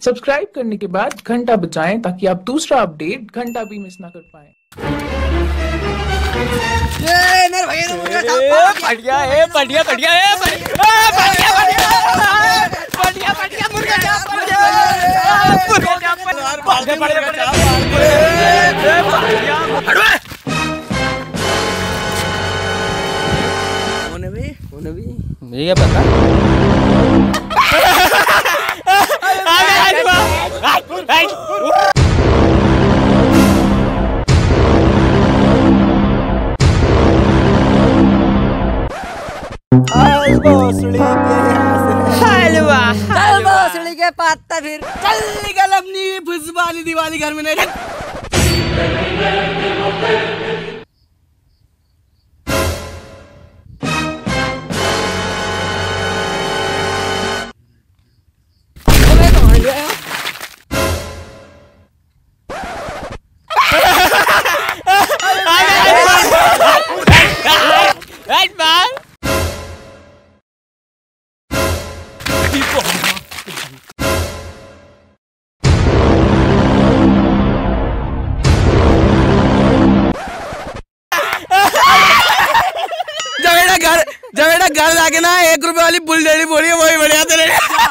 Subscribe करने के बाद घंटा बजाएं ताकि आप दूसरा अपडेट घंटा भी मिस ना कर पाएं। बढ़िया है, बढ़िया बढ़िया है, बढ़िया बढ़िया बढ़िया मुर्गा मुझे पता भोसड़ी के पत्ता फिर चल निकल अपनी भुजवाली दिवाली घर में नहीं। जब घर जाके ना 1 रुपए वाली बुलडेडी बोली है वही बढ़िया तेरे।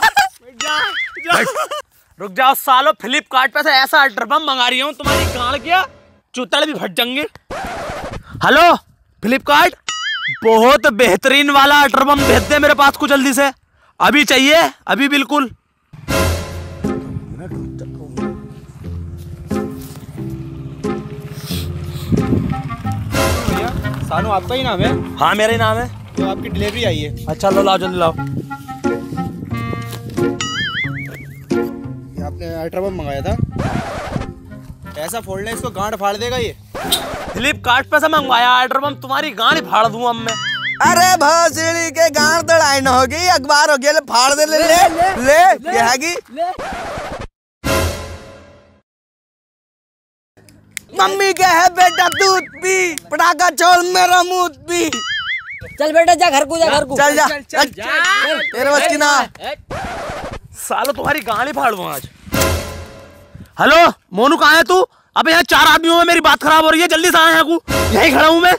रुक जाओ सालो, फ्लिपकार्ट पे से ऐसा अल्ट्रा बम मंगा रही हूँ तुम्हारी गाड़ क्या चूतड़ भी फट जाएंगे। हेलो फ्लिपकार्ट, बहुत बेहतरीन वाला अल्ट्रा बम भेज दे मेरे पास को जल्दी से, अभी चाहिए, अभी बिल्कुल। सानू आपका ही नाम है? हाँ मेरा ही नाम है। तो आपकी डिलीवरी आई है। अच्छा लो, लाओ जल्दी लाओ। ये आपने अल्ट्रा बम मंगाया था, ऐसा फोड़ना इसको गांड फाड़ देगा ये। फ्लिपकार्ट पे से मंगवाया अल्ट्रा बम, तुम्हारी गांड फाड़ दूं अब मैं। अरे भोसड़ी के गांड तो लाइन हो गई, अखबार हो गया, ले फाड़ दे, ले ये हैगी। मम्मी क्या है बेटा, दूध पी, पटाखा छोड़ मेरा मुंह पी। चल बेटा जा घर को, जा घर को, चल जा तेरे बस की ना। सालो तुम्हारी गाड़ी फाड़ दूं आज। हेलो मोनू, कहाँ है तू? अबे यहाँ 4 आदमियों में मेरी बात खराब हो रही है, जल्दी से आए हैं को, यहीं खड़ा हूँ मैं।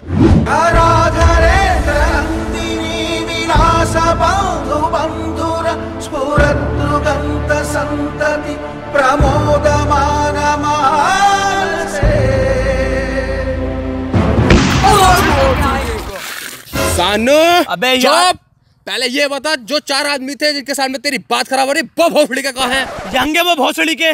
सानू अबे यार, पहले ये बता, जो 4 आदमी थे जिनके सामने तेरी बात खराब हो रही, वो भोसड़ी के कहाँ है? यंगे वो भोसड़ी के।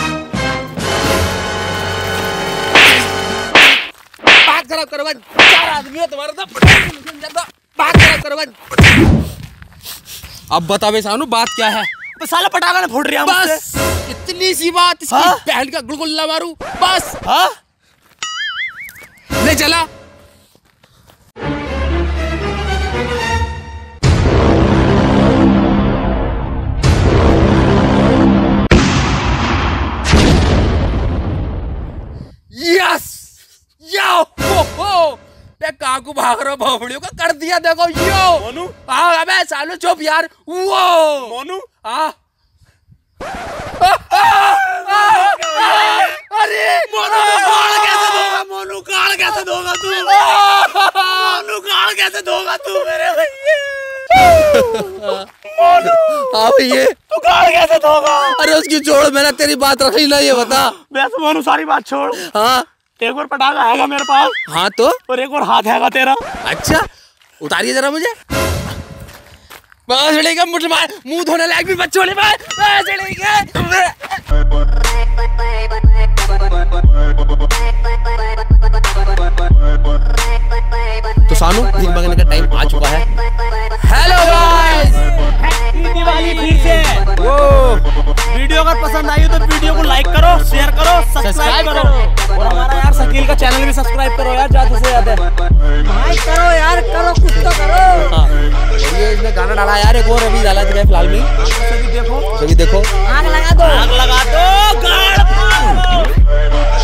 बात खराब करो, 4 आदमी है तुम्हारे साथ, बात खराब करो। अब बता बे सानू, बात क्या है? तो साला पटाखा ने फोड़ रहा है बस इतनी सी बात, इसकी बहन का गुलगुल्ला मारू बस। हाँ ले चला। यस यो हो काकू भाग रहा भोसड़ियों का कर दिया, देखो यो मोनू। हाँ अबे सालो चुप यार, वो मोनू। हाँ अरे मोनू गाड़ कैसे दोगा, मोनू गाड़ कैसे दोगा तू, मोनू गाड़ कैसे दोगा तू मेरे भैया। मोनू हाँ भैया, तू गाड़ कैसे दोगा? अरे उसकी छोड़, मैंने तेरी बात रखी ना, ये बता। वैसे मोनू सारी बात छोड़, हाँ एक और पटाखा आएगा मेरे पास। हाँ तो, और एक और हाथ हैगा तेरा। अच्छा उतारिए जरा मुझे। भोसड़ी का मुंह धोने लायक भी बच्चों ने तो सानू दिन मंगने का टाइम आ चुका है। हेलो गाइस, हैप्पी दिवाली फिर से। वीडियो अगर पसंद आई हो तो वीडियो को लाइक करो, शेयर करो, सब्सक्राइब करो, और हमारा यार शकील का चैनल भी सब्सक्राइब करो यार, ज्यादा से ज्यादा भाई करो यार, करो कुछ तो करो। हाँ, और ये इसमें गाना डाला यार, एक और अभी डाला है फिलहाल में, सभी देखो, सभी देखो। आग लगा दो, आग लगा दो, गाड़